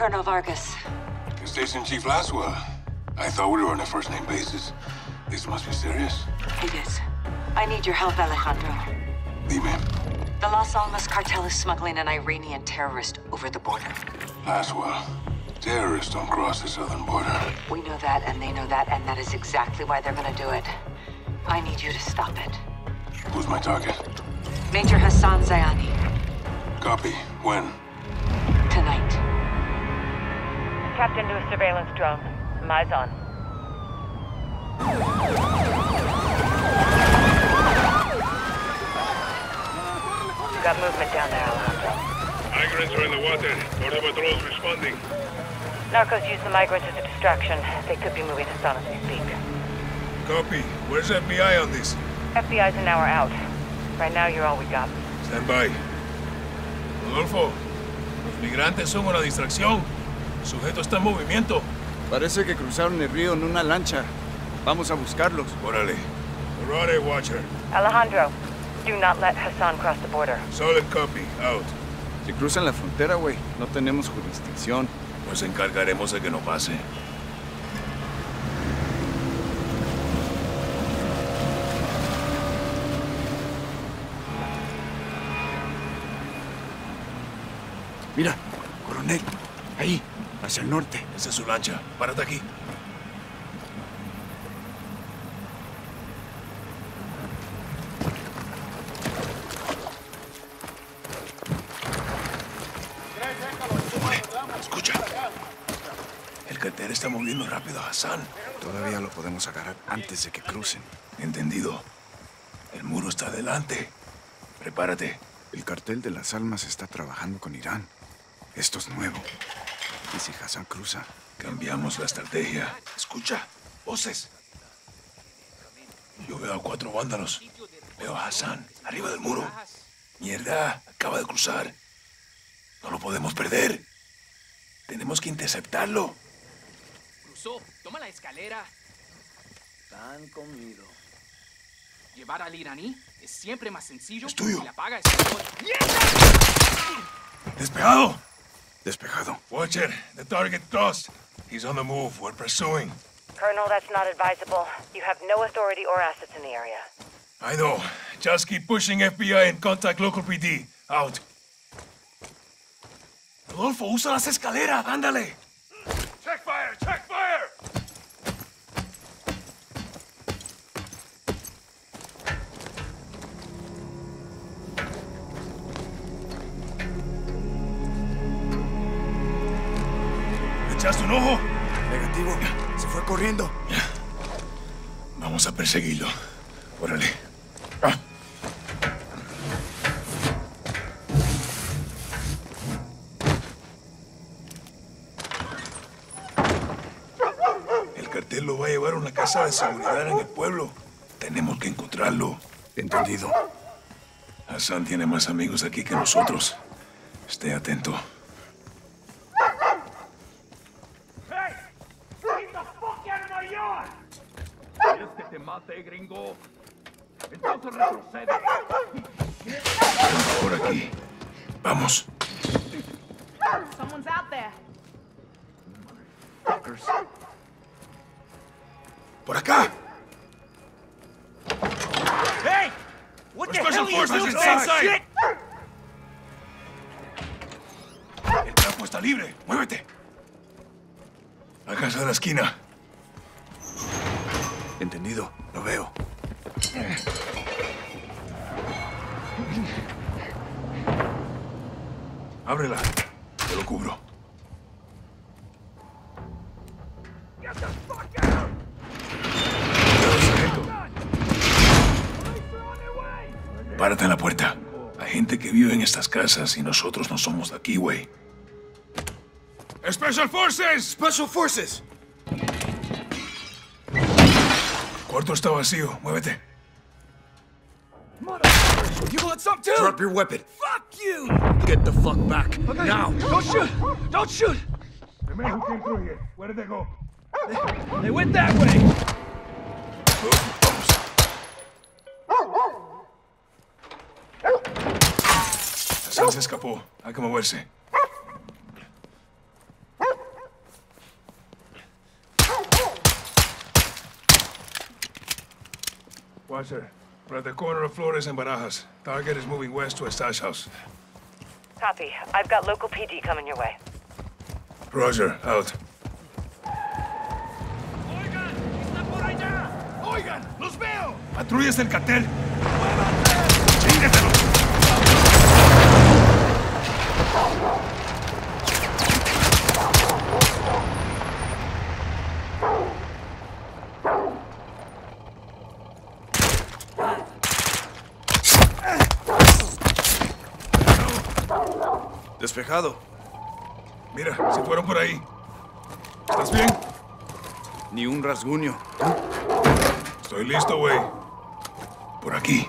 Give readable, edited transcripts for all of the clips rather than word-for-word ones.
Colonel Vargas. Station Chief Laswell. I thought we were on a first-name basis. This must be serious. It is. I need your help, Alejandro. Dime. The Las Almas cartel is smuggling an Iranian terrorist over the border. Laswell. Terrorists don't cross the southern border. We know that, and they know that, and that is exactly why they're gonna do it. I need you to stop it. Who's my target? Major Hassan Zyani. Copy. When? Tonight. Tapped into a surveillance drone. Eyes on. Got movement down there, Alejandro. Migrants are in the water. Border patrol's responding. Narcos use the migrants as a distraction. They could be moving Hassan as we speak. Copy. Where's FBI on this? FBI's an hour out. Right now, you're all we got. Stand by. Rodolfo, los migrantes son una distracción. El sujeto está en movimiento. Parece que cruzaron el río en una lancha. Vamos a buscarlos. Órale. Arade, Watcher. Alejandro, do not let Hassan cross the border. Solid copy. Out. Si cruzan la frontera, güey, no tenemos jurisdicción. Nos encargaremos de que no pase. Mira, coronel. Ahí, hacia el norte. Esa es su lancha. Párate aquí. Escucha. El cartel está moviendo rápido a Hassan. Todavía lo podemos agarrar antes de que crucen. Entendido. El muro está adelante. Prepárate. El cartel de las almas está trabajando con Irán. Esto es nuevo. ¿Y si Hassan cruza? Cambiamos la estrategia. Escucha. Voces. Yo veo a 4 vándalos. Veo a Hassan, arriba del muro. Mierda, acaba de cruzar. No lo podemos perder. Tenemos que interceptarlo. Cruzó. Toma la escalera. Tan comido. Llevar al iraní es siempre más sencillo. Es tuyo. Si la paga es mejor. ¡Despejado! Despejado. Watcher, the target crossed. He's on the move. We're pursuing. Colonel, that's not advisable. You have no authority or assets in the area. I know. Just keep pushing FBI and contact local PD. Out. Rodolfo, usa las escaleras. Ándale. Check fire! Check fire! ¿Le echaste un ojo? Negativo. Se fue corriendo. Vamos a perseguirlo. Órale. El cartel lo va a llevar a una casa de seguridad en el pueblo. Tenemos que encontrarlo. Entendido. Hassan tiene más amigos aquí que nosotros. Esté atento. ¿Quieres que te mate, gringo? Entonces retrocede. Por aquí. Vamos. Someone's out there. ¡Por acá! Hey! What the Special hell are you forces doing? inside. Shit! El campo está libre. ¡Muévete! La casa de la esquina. Entendido. Lo veo. Ábrela. Te lo cubro. Get the fuck out! Cuidado, sargento. Párate en la puerta. Hay gente que vive en estas casas y nosotros no somos de aquí, güey. ¡Special Forces! ¡Special Forces! El cuarto está vacío. Muévete. You want some too? Drop your weapon. Fuck you! Get the fuck back. Okay. Now. Don't shoot! Don't shoot! The men who came through here. Where did they go? They went that way! Hassan se escapó. Hay que moverse. Watcher, we're at the corner of Flores and Barajas. Target is moving west to a stash house. Copy. I've got local PD coming your way. Roger, out. ¡Oigan! ¡Está por allá! ¡Oigan! ¡Los veo! ¡Patrullas del cartel! ¡Chingatelo! Despejado. Mira, se fueron por ahí. ¿Estás bien? Ni un rasguño. Estoy listo, güey. Por aquí.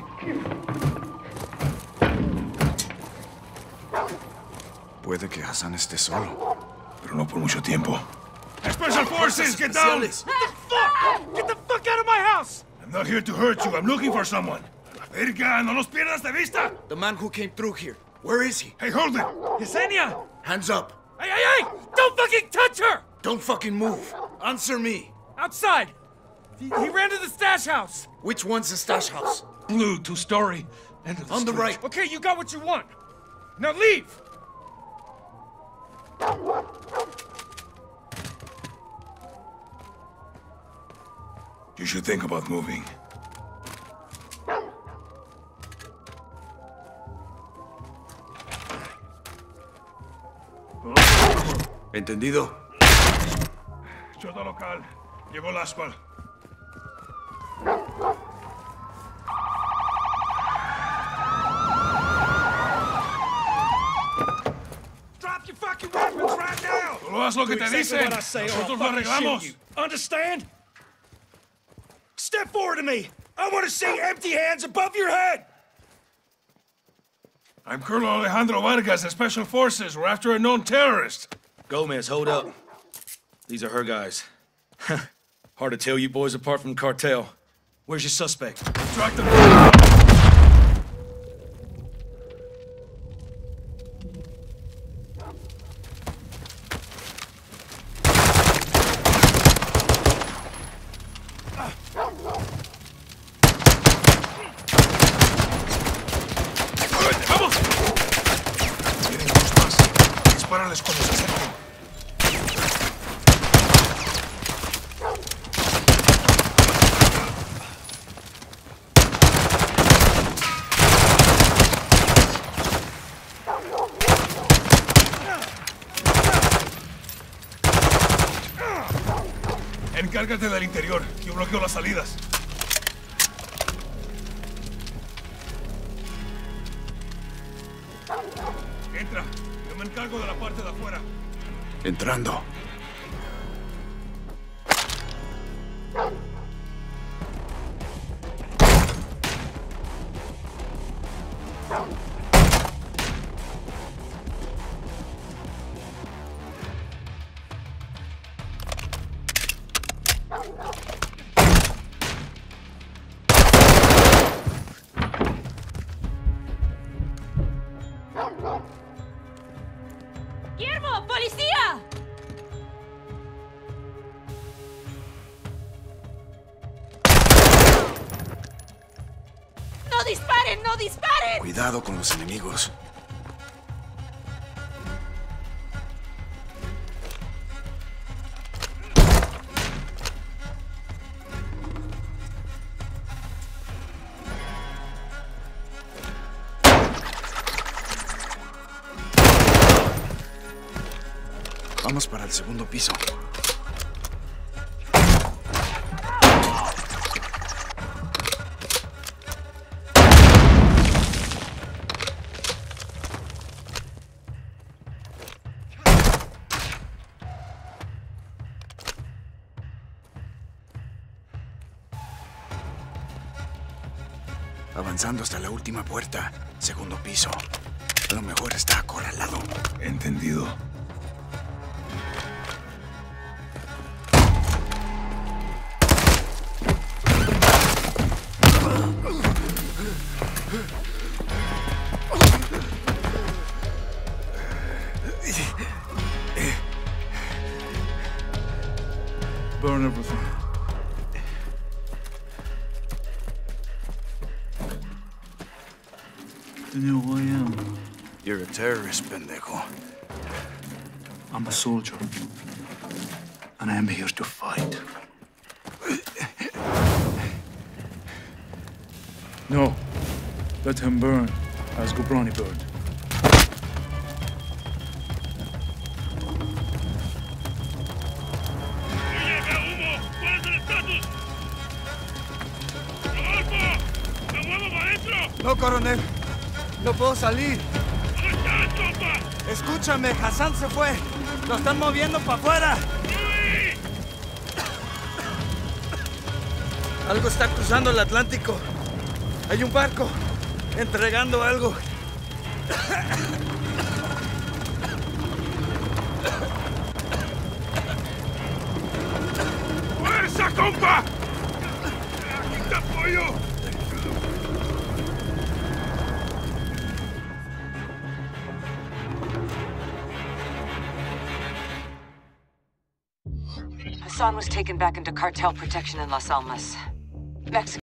Puede que Hassan esté solo. Pero no por mucho tiempo. Special Forces, get down! Get the fuck out of my house! I'm not here to hurt you. I'm looking for someone. La verga, no los pierdas de vista. The man who came through here. Where is he? Hey, hold it. Yesenia! Hands up. Hey, hey, hey! Don't fucking touch her! Don't fucking move. Answer me. Outside! He ran to the stash house! Which one's the stash house? Blue, 2-story. End of On the right. Okay, you got what you want. Now leave! You should think about moving. Entendido. Chota local. Llegó el asphalt. Drop your fucking weapons right now! Solo haz lo que te dicen. Nosotros lo arreglamos. Understand? Step forward to me! I want to see empty hands above your head! I'm Colonel Alejandro Vargas of Special Forces. We're after a known terrorist. Gomez, hold up. These are her guys. Hard to tell you boys apart from the cartel. Where's your suspect? Track them. ¡Vamos! Vienen dos más. Dispárales cuando se acerquen. Encárgate del interior. Yo bloqueo las salidas. Entra. Yo me encargo de la parte de afuera. Entrando. ¡Guillermo! ¡Policía! ¡No disparen! ¡No disparen! Cuidado con los enemigos. Vamos para el segundo piso. Avanzando hasta la última puerta. Segundo piso. A lo mejor está acorralado. Entendido. Burn everything. Do you know who I am? You're a terrorist, pendejo. I'm a soldier. And I am here to fight. No. Let him burn, as Gobrani burned. No, coronel. No puedo salir. Escúchame, Hassan se fue. Lo están moviendo para afuera. Algo está cruzando el Atlántico. Hay un barco entregando algo. ¡Fuerza, compa! ¡Aquí te apoyo! Hassan was taken back into cartel protection in Las Almas. Mexico